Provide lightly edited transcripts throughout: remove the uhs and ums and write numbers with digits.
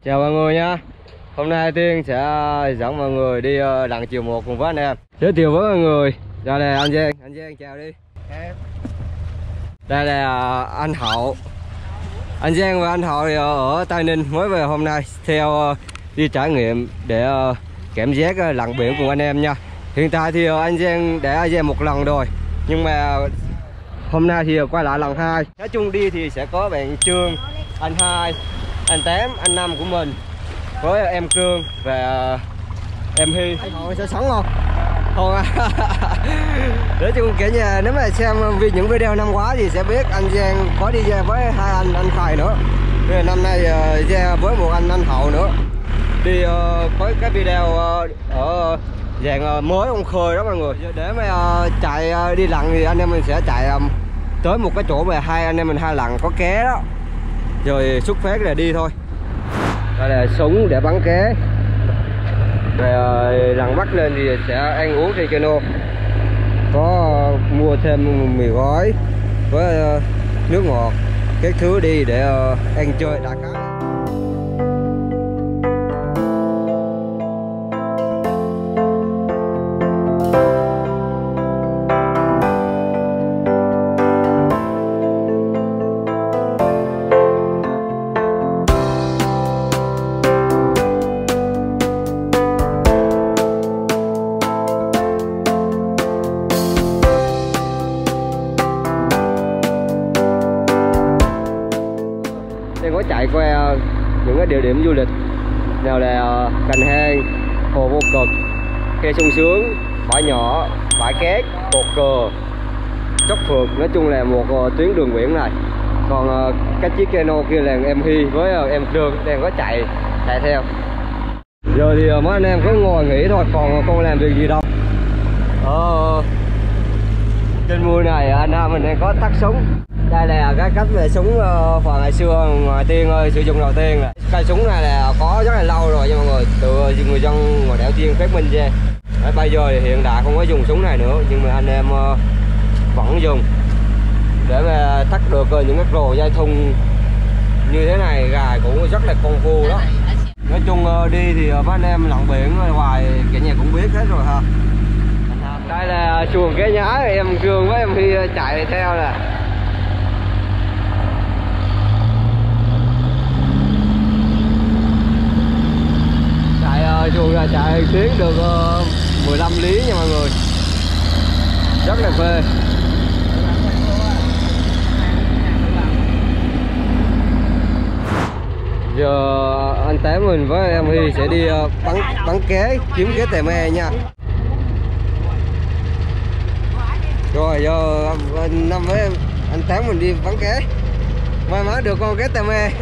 Chào mọi người nha. Hôm nay Tiên sẽ dẫn mọi người đi lặn chiều 1 cùng với anh em. Giới thiệu với mọi người, đây là anh Giang chào đi. Đây là anh Hậu. Anh Giang và anh Hậu thì ở Tây Ninh mới về hôm nay theo đi trải nghiệm để cảm giác lặn biển cùng anh em nha. Hiện tại thì anh Giang đã về một lần rồi, nhưng mà hôm nay thì quay lại lần 2. Nói chung đi thì sẽ có bạn Trương, anh Hai, anh Tám, anh Năm của mình với em Cương và em Hy. Họ sẽ sống không? Không à. Nói chung kiểu như nếu mà xem những video năm ngoái thì sẽ biết anh Giang có đi ra với hai anh Khải nữa. Nên năm nay ra với một anh Hậu nữa. Đi có cái video ở dạng mới ông khơi đó mọi người. Để mà chạy đi lặn thì anh em mình sẽ chạy tới một cái chỗ mà hai anh em mình hai lặn có ké đó, rồi xuất phát là đi thôi. Đây là súng để bắn ké. Rồi lặn bắt lên thì sẽ ăn uống trên cano, có mua thêm mì gói với nước ngọt các thứ đi để ăn chơi đã khá. Có chạy qua những cái địa điểm du lịch nào là Cành Hang, Hồ Vô Cực, Khe Sung Sướng, Bãi Nhỏ, Bãi Cát, Cột Cờ, Chốc Phượt. Nói chung là một tuyến đường biển này. Còn cái chiếc cano kia là em Hy với em Trương đang có chạy theo. Giờ thì mấy anh em cứ ngồi nghỉ thôi, còn không làm việc gì đâu. Trên mùa này anh em mình đang có tắt súng. Đây là cái cách về súng hồi ngày xưa ngoài Tiên ơi sử dụng đầu tiên. Cây súng này là có rất là lâu rồi nha mọi người, từ người dân ngoài đảo Tiên phát minh ra. Bây giờ thì hiện đại không có dùng súng này nữa, nhưng mà anh em vẫn dùng để mà thắt được những cái rồ dây thun như thế này, gài cũng rất là công phu đó. Nói chung đi thì mấy anh em lặn biển ngoài cả nhà cũng biết hết rồi ha. Đây là xuồng Cái Nhái, em Cương với em Hy chạy theo nè. Xuồng là chạy tuyến được 15 lý nha mọi người, rất là phê. Giờ anh Tám mình với em Hy sẽ đi bắn ké, kiếm ké tè me nha. Rồi giờ anh Năm với anh Tám mình đi bắn ké, may mắn được con ké tè me.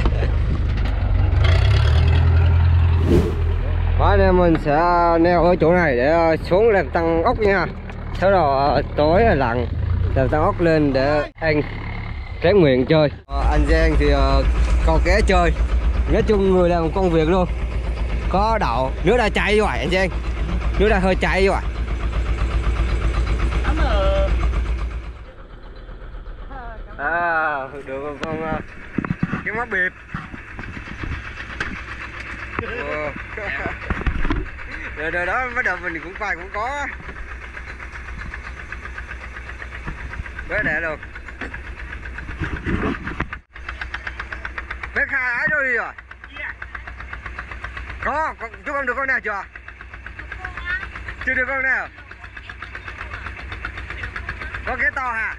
Anh em mình sẽ neo ở chỗ này để xuống lên tăng ốc nha. Sau đó tối là lặn làm tăng ốc lên để ăn tráng miệng chơi. Anh Giang thì câu ké chơi. Nói chung người làm công việc luôn. Có đậu, nước đã chạy rồi anh Giang. Nước đã hơi chạy rồi. Được con cái mắt bịp. Rồi đó bắt đầu mình cũng quay cũng có bé đẻ được. Bé Khai ái đâu đi rồi? Có chú con được con nào chưa? Chưa được con nào? Có cái to hả?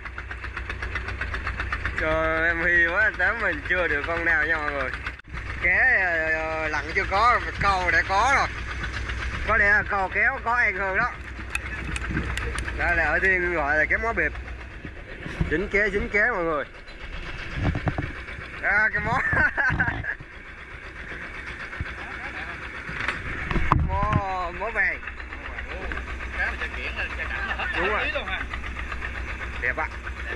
Trời, em Hy quá anh Tám mình chưa được con nào nha mọi người. Ké lặn chưa có, câu đã có rồi. Có lẽ là câu kéo có ăn hơn đó. Đây là ở Tiên gọi là cái mó bịp. Dính ké mọi người. Cái mó. mó vàng. Đúng rồi. Đẹp ạ.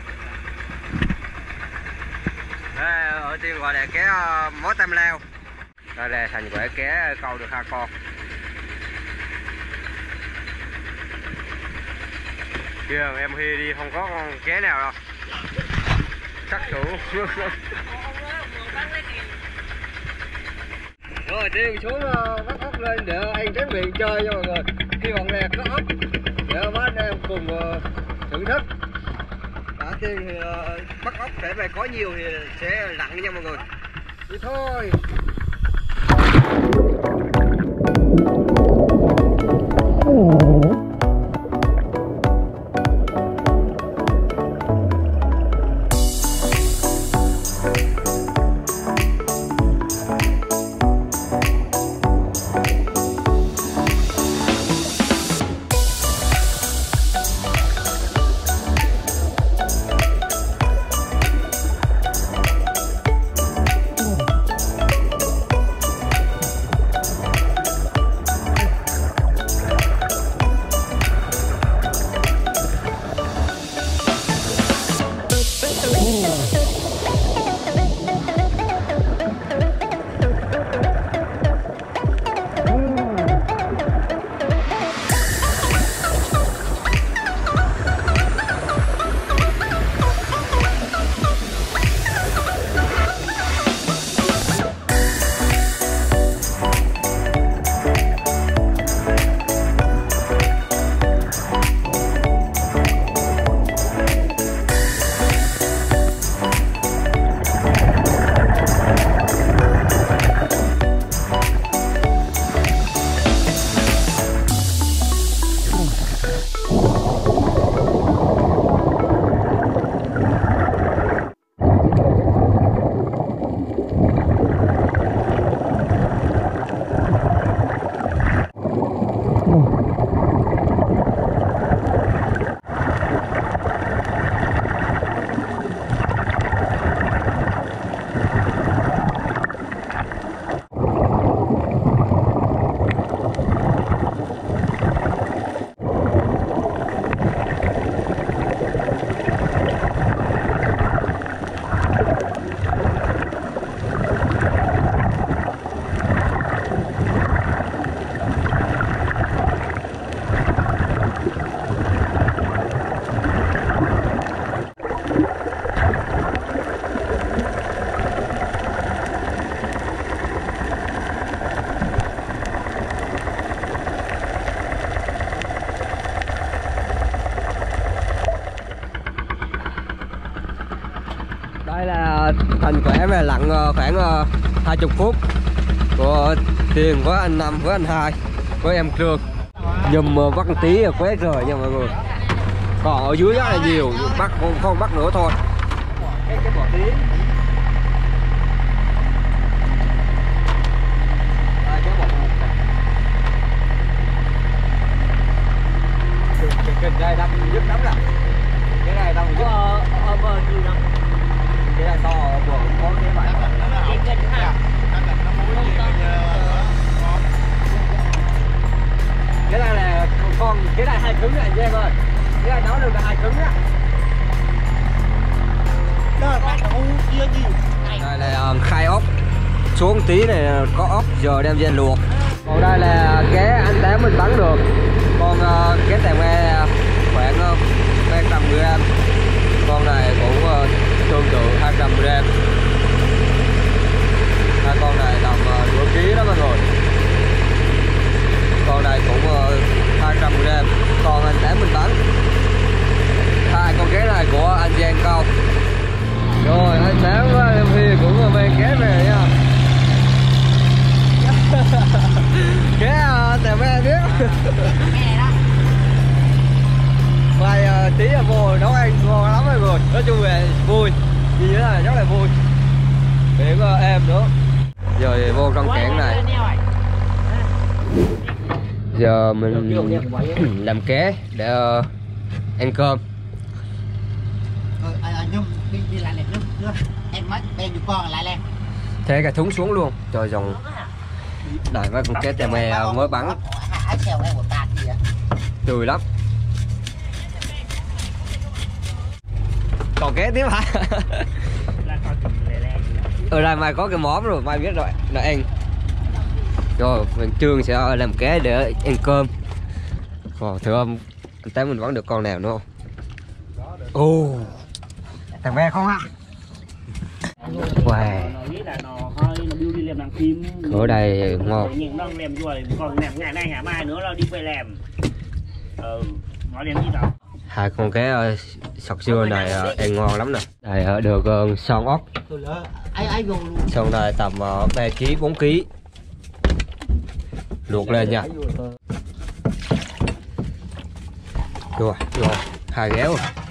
Đây, ở Tiên gọi là cái mó tam lao. Đây là thành quả ké câu được 2 con. Kìa em Hy đi không có con ké nào đâu. Chắc chủ. Rồi Tiên xuống bắt ốc lên để anh tráng miệng chơi cho mọi người. Hy vọng là có ốc để mấy anh em cùng thưởng thức. Đã Tiên thì bắt ốc để về có nhiều thì sẽ lặn nha mọi người. Đi thôi. Đây là thành quả về lặn khoảng 20 phút của Tiền với anh Năm với anh Hai với em Trương. Nhùm bắt tí là quét rồi nha mọi người. Còn ở dưới rất là nhiều, bắt không bắt nữa thôi. Cái bò tí. Cái đây đâm dứt lắm nè. Cái này đâm dứt. Cái này to bờ cũng có cái bài. Cái này là con, cái này 2 cứng này anh em ơi. Cái này nó được là 2 cứng á. Đây là khai ốc. Xuống tí này có ốc giờ đem về luộc. Còn đây là ké anh Tám mình bắn được. Con ké tèm nghe khoảng 300g. Con này cũng tương tự 200g. Hai con này tầm nửa ký đó mọi người. Con này cũng 200g. Còn anh Tám mình bắn. Hai con ké này của anh Giang Câu. Rồi anh Tám với em Huy cũng mang ké về nha. Ké tèm nghe biết. Vài tí là vô nấu ăn ngon lắm mọi người. Nói chung là vui, như thế này rất là vui. Biển êm nữa. Giờ thì vô trong kẽn này. Giờ mình làm ké để ăn cơm. Đi lại lên nước. Em mất bên được con lại lên. Thế cả thúng xuống luôn. Trời dòng. Này với con ké tèm me mới bắn. Tươi lắm. Còn ké tiếp hả? Ở đây mai có cái món rồi, mai biết rồi là ăn. Rồi mình Trương sẽ làm ké để ăn cơm. Còn thưa ông, anh Tám mình vẫn được con nào nữa không? Ồ, thằng bé không ạ? Wow. làm làm phim ở đây ngon. Nhìn đang làm rồi còn làm ngày nay ngày mai nữa là đi về làm. Nói làm gì đâu. Hai con cá sọc xưa này ăn ngon lắm nè. Đây được son ốc. Son này tầm 3 kg 4 kg. Luộc lên nha. Rồi, hai ghéo.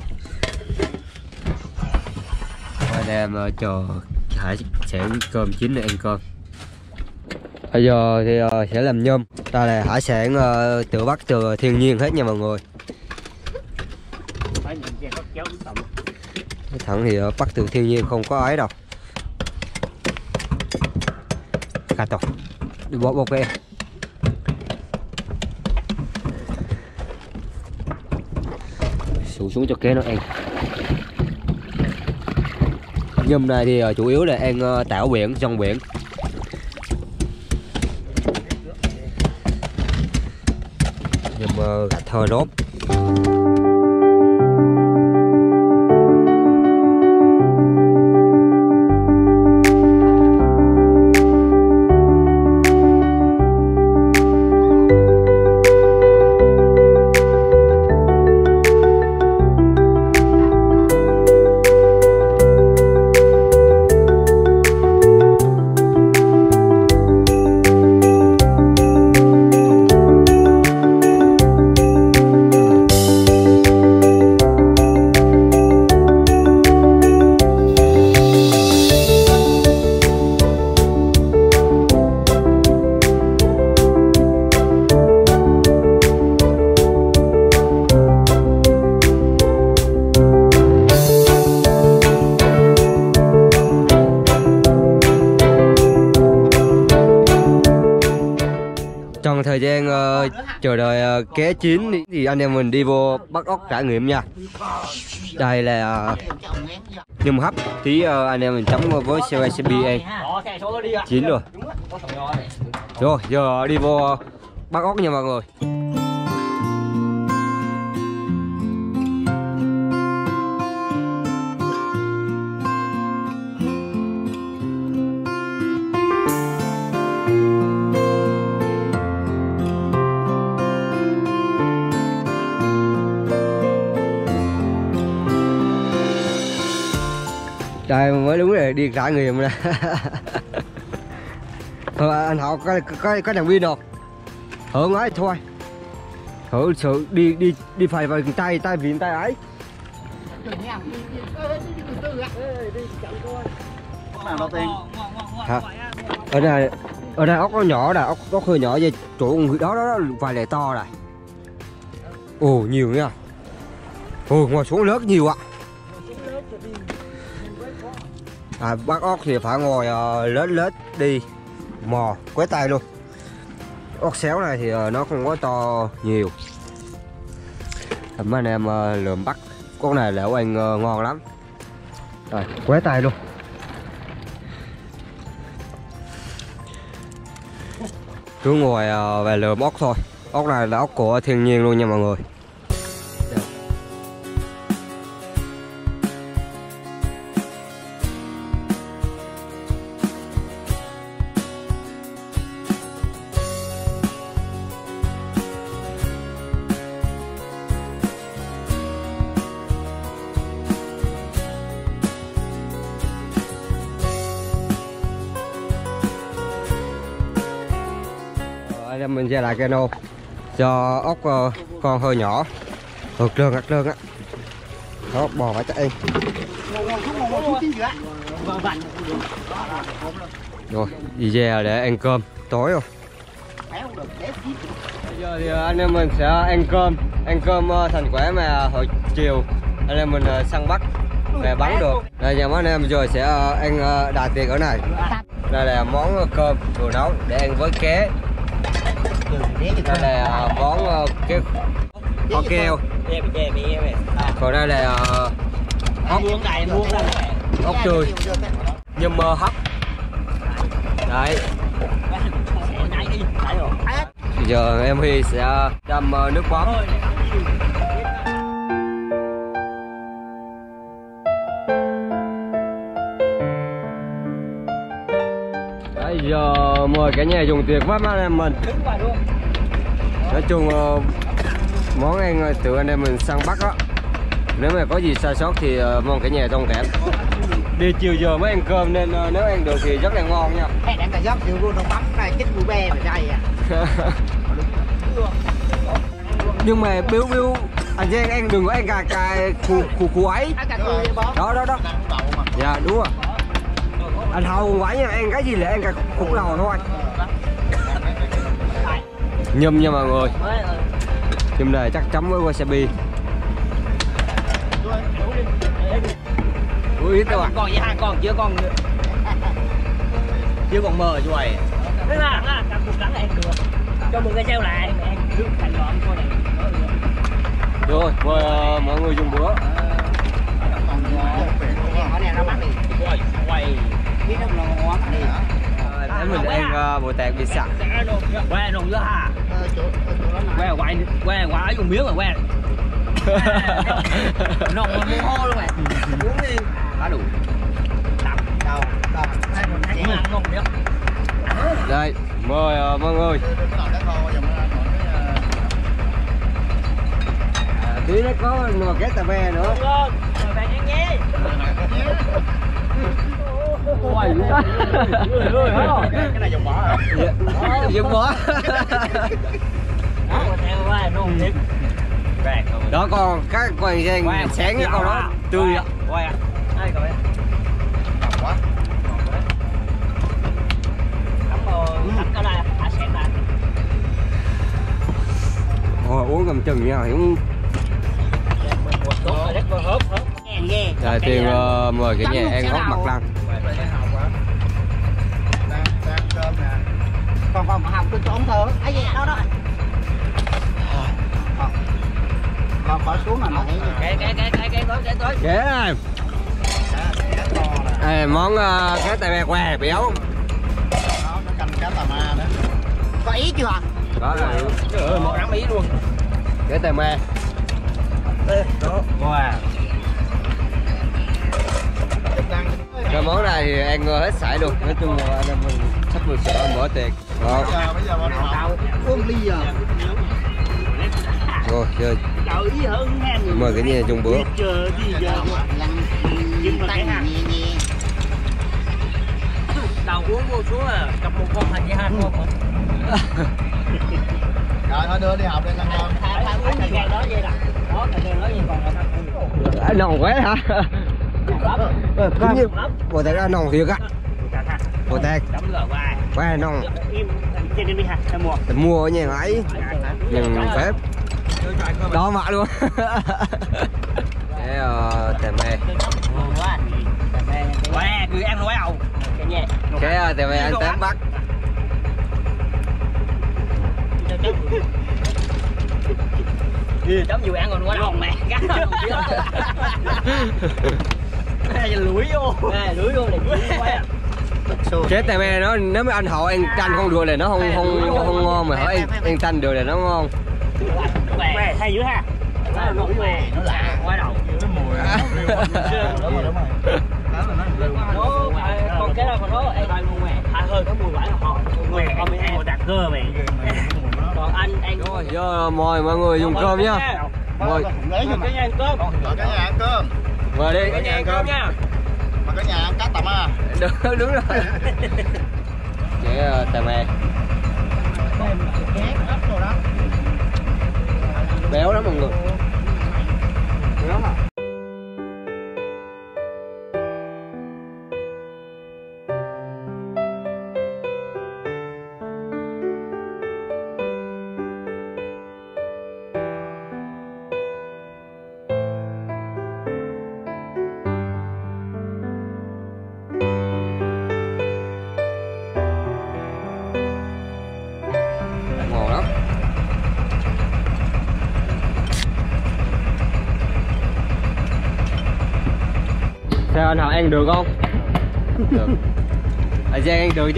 Anh em chờ Hải sẽ cơm chín để ăn cơm. Bây giờ thì sẽ làm nhum. Đây là hải sản tự bắt từ thiên nhiên hết nha mọi người. Cái thẳng thì bắt từ thiên nhiên không có ấy đâu. Cà tộc đi bỏ bột em. Sụt xuống cho kế nó ăn. Nhum này thì chủ yếu là ăn tảo biển, trong biển. Nhum gạch thơ nốt. Trong thời gian chờ đợi cá chín thì anh em mình đi vô bắt ốc trải nghiệm nha. Đây là nhum hấp tí anh em mình chấm với CB ăn. Chín rồi. Rồi giờ đi vô bắt ốc nha mọi người. Đây mới đúng là đi trải nghiệm nè. Thôi anh Hậu có đèn pin rồi. Hưởng ấy thôi. Hưởng sự đi phải vào tay viện tay ấy. Hả? Ở đây ốc nó nhỏ nè, ốc hơi nhỏ vậy. Chỗ đó vài lẻ to này. Ồ nhiều nha. Ồ ngồi xuống lớn nhiều ạ. Bắt ốc thì phải ngồi lết đi mò quét tay luôn. Ốc xéo này thì nó không có to nhiều. Mấy anh em lượm bắt con này lẹo ăn ngon lắm. Rồi quét tay luôn. Cứ ngồi về lượm ốc thôi. Ốc này là ốc của thiên nhiên luôn nha mọi người. Anh em mình ra lại cano cho ốc con hơi nhỏ, ngực lương á, đó bò phải chạy. Rồi đi về để ăn cơm tối rồi. Bây giờ thì anh em mình sẽ ăn cơm thành quả mà hồi chiều anh em mình săn bắt về bắn được. Đây nhà mấy anh em rồi sẽ ăn đạt tiệc ở này. Đây là món cơm vừa nấu để ăn với cá. Đây là món cái kho keo. Còn đây là ốc tươi, nhum hấp. Đấy. Bây giờ em Huy sẽ đâm nước mắm. Đấy, giờ mời cả nhà dùng tiệc với anh em mình. Nói chung món ăn từ anh em mình săn bắt á, nếu mà có gì sai sót thì mong cả nhà thông cảm. Đi chiều giờ mới ăn cơm nên nếu ăn được thì rất là ngon nha. Đang cà giót chịu luôn, nó bấm này chích bù bè mà đây à. Nhưng mà biếu anh Giang ăn đừng có ăn cà củ ấy. Đó. Dạ đúng rồi. Anh Hậu quái nha, ăn cái gì là ăn cà củ lầu thôi. Nhum nha mọi người. Nhum này chắc chấm với wasabi. Ui ít rồi. Còn vậy hai con chưa con chưa còn mờ cho mày. Thế là cặp cục đắng ăn được. Cho một cái treo lại ăn nước thành ngọn coi này. Rồi, mời mọi người dùng bữa. Quay. Biết nó ngon đi. Để mình ăn bồ tạt bị sặc. Quay nồng nữa hả? Quay ở dùng miếng rồi quay. Nồng mà mua hô luôn mày. Uống đi. Đã đủ. Đập. Đâu. Ăn ngon nữa. Đây, mời mọi người. Tí nó có nồi cá tà ve nữa. Rồi bạn ăn nhé. Cái này dùng bỏ hả? Dùng bỏ. Đó còn các con Giang sáng cái con đó tươi ạ. Quay ạ. Ai coi. Quá. Cắm cái này hạ sáng lại. Uống cầm chừng nha, uống. Rồi thì mời cả nhà ăn ốc mặt lăng. Còn học tôi trốn thở ấy gì đó đó. Còn khỏi xuống là nó thấy Cái tối. Ghế này. Món cá tà ve què béo. nó canh cá tà ma đó. Có ý chưa? Có rồi. Một đám ý luôn. Cá tà me. Đó. Wow. Cái món này thì ăn hết sảy được. Nói chung là anh em mình sắp được sẽ mở tiệc. Đó. Bây giờ bọn họ uống ly giờ. Rồi chơi. Mời cả nhà chung bữa. Chờ gì giờ? Nhưng mà cái hàng đầu uống vô xuống là cặp một con thành với hai con. Rồi thôi đưa đi học đi ăn cơm. Uống thời gian đó vậy là đó thời gian đó vậy còn Anh nồng quá hả? Có như bồ tát ăn nồng thiệt á. Bồ tát. chấm lờ vai. Quá nồng. Im trên đi hả? Em mua. Mình mua ở nhà ấy. Nhưng phép. Đó mà luôn. Cái tè me. Quá, cứ ăn nó ầu. Cái tè me anh Tám bắt. Chấm vừa ăn còn quá ngon mẹ. Gắt rồi. Lưỡi vô. Lưỡi vô này quá. Cái tè me nó nếu mà anh Hậu ăn chanh không được là nó không ngon, mà hỏi ăn chanh được là nó ngon. Mè hay dữ ha. Nó lạ quá đầu. Cái mùi. Đúng rồi. Còn cái đó còn nó ăn luôn mè. Hơi có mùi vải ngọt. Mè con mình ăn đặc cơ mày. Còn anh Rồi giờ mời mọi người dùng cơm nha. Mời cái nhà ăn cơm. Cả nhà ăn cơm. mời đi. Cái nhà ăn cơm nha. Mà cả nhà ăn cá tà ma. Đúng rồi. Cái tè me. Béo lắm mọi người. Ngon lắm. Sao anh Hậu ăn được không? Được. Anh Giang ăn được chứ.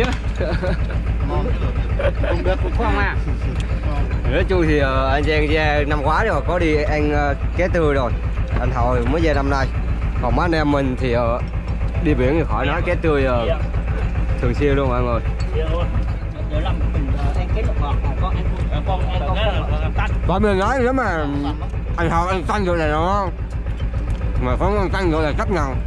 Không được cũng không à. Nói chung thì anh Giang ra năm ngoái rồi có đi ăn cá tươi rồi. Anh Hậu mới ra năm nay. Còn mấy anh em mình thì đi biển thì khỏi nói, cá tươi thường xuyên luôn mọi người. Giờ làm mình ăn cái ngọt con ăn tanh. Bọn mình nói nếu mà anh Hậu ăn tanh rồi này đúng không? Mà không ăn tanh rồi là rất ngon.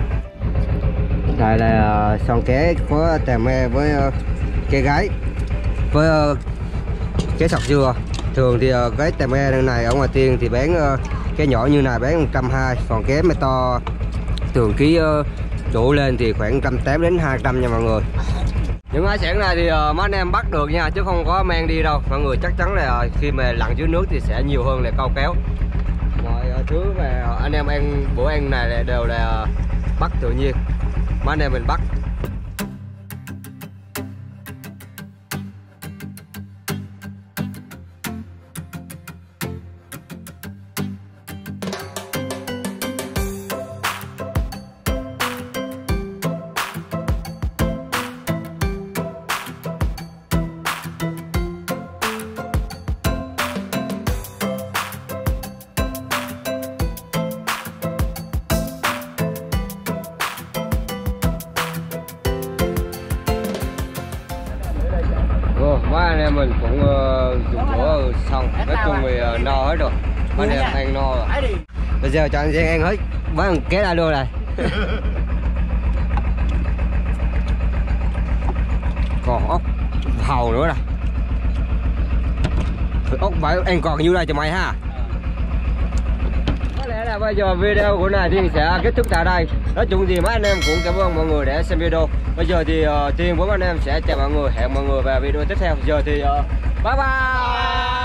Đây là son ké của tè me với ke gái với cái sọc dừa. Thường thì cái tè me này ở ngoài Tiên thì bán cái nhỏ như này bán 120, còn cái me to thường ký chủ lên thì khoảng 180 đến 200 nha mọi người. Những hải sản này thì mấy anh em bắt được nha, chứ không có mang đi đâu. Mọi người chắc chắn là khi mà lặn dưới nước thì sẽ nhiều hơn là câu kéo. Mọi thứ mà anh em ăn bữa ăn này đều là bắt tự nhiên, mấy anh em mình bắt. Mấy anh em mình cũng dùng bữa xong, nói chung thì no hết rồi, mấy anh em ăn no rồi. Bây giờ cho anh Giang ăn hết mấy con ké ra luôn này. Còn ốc hàu nữa nè, ốc bảy ăn còn nhiêu đây cho mày ha. Có lẽ là bây giờ video của này Thiên sẽ kết thúc tại đây. Nói chung thì mấy anh em cũng cảm ơn mọi người đã xem video. Bây giờ thì Thiên với mấy anh em sẽ chào mọi người, hẹn mọi người vào video tiếp theo. Giờ thì bye bye.